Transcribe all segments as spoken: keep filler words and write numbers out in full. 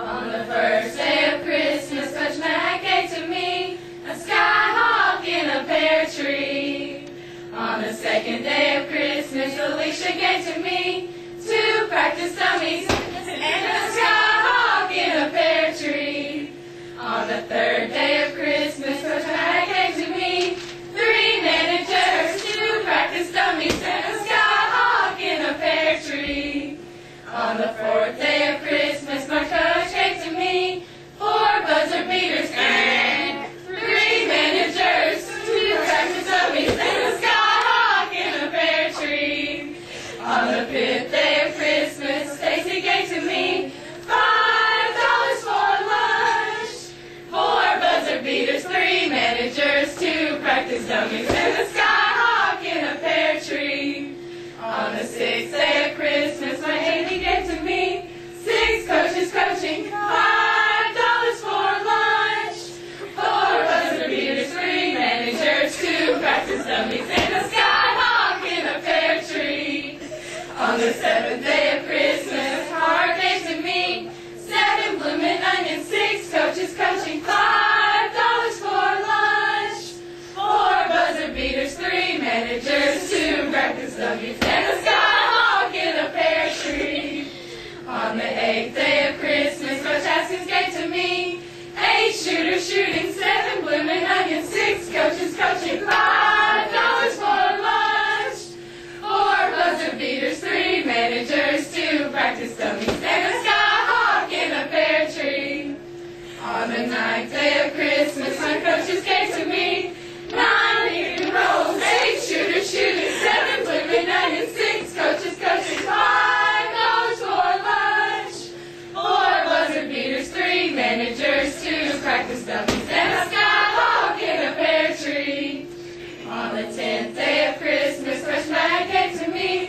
On the first day of Christmas, Coach Mac gave to me a skyhawk in a pear tree. On the second day of Christmas, Alicia gave to me two practice dummies and a skyhawk in a pear tree. On the third day of Christmas, Coach Mac gave to me three managers, two practice dummies and a skyhawk in a pear tree. On the fourth day of Christmas, my coach gave to me four buzzer beaters and three managers, two practice dummies and a skyhawk in a pear tree. On the fifth day of Christmas, Stacy gave to me five dollars for lunch, four buzzer beaters, three managers, two practice dummies and a skyhawk in a pear tree. On the sixth day of Christmas, my Haley gave to me six coaches coaching, five dollars for lunch, four buzzer beaters, three managers, two practice dummies, and a skyhawk in a pear tree. On the seventh day of Christmas, Hart gave to me seven bloomin' onions, six coaches coaching, five dollars for lunch, four buzzer beaters, three managers, two practice dummies, and a skyhawk in a pear tree. On the eighth day of Christmas, Coach Haskins gave to me eight shooters shooting, seven bloomin' onions, six coaches coaching, five dollars for lunch, four buzzer beaters, three managers, two practice dummies, and a skyhawk in a pear tree. On the ninth day of Christmas, my coaches gave to me nine pick and rolls, eight shooters shooting, seven bloomin' onions, six coaches coaching, five dollars for lunch, four buzzer beaters, three managers, two practice dummies, and a skyhawk in a pear tree. On the tenth day of Christmas, Coach Mac gave to me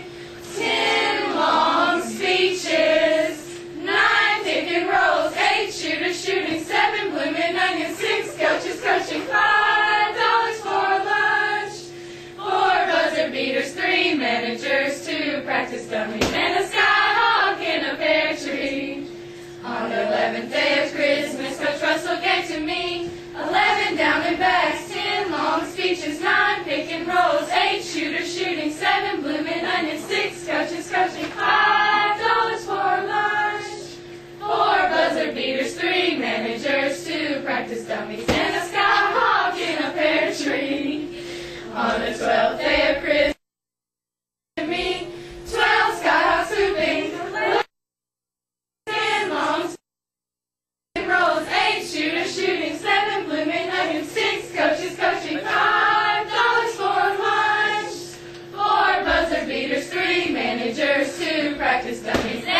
ten long speeches, nine pick and rolls, eight shooters shooting, seven bloomin' onions, six coaches coaching, five dollars for lunch, four buzzer beaters, three managers, two practice dummies, and a skyhawk in a pear tree. On the eleventh day of Christmas, Coach Russell gave to me eleven down and backs, ten long speeches, nine pick and rolls, eight shooters shooting, seven bloomin' onions, six coaches coaching, five dollars for lunch, four buzzer beaters, three managers, two practice dummies, and a skyhawk in a pear tree. On the twelfth day of Christmas, to me twelve skyhawks swooping, ten long speeches, rolls, eight shooters shooting, seven bloomin' onions, six coaches coaching, five dollars for lunch, four buzzer beaters, three managers, two practice dummies.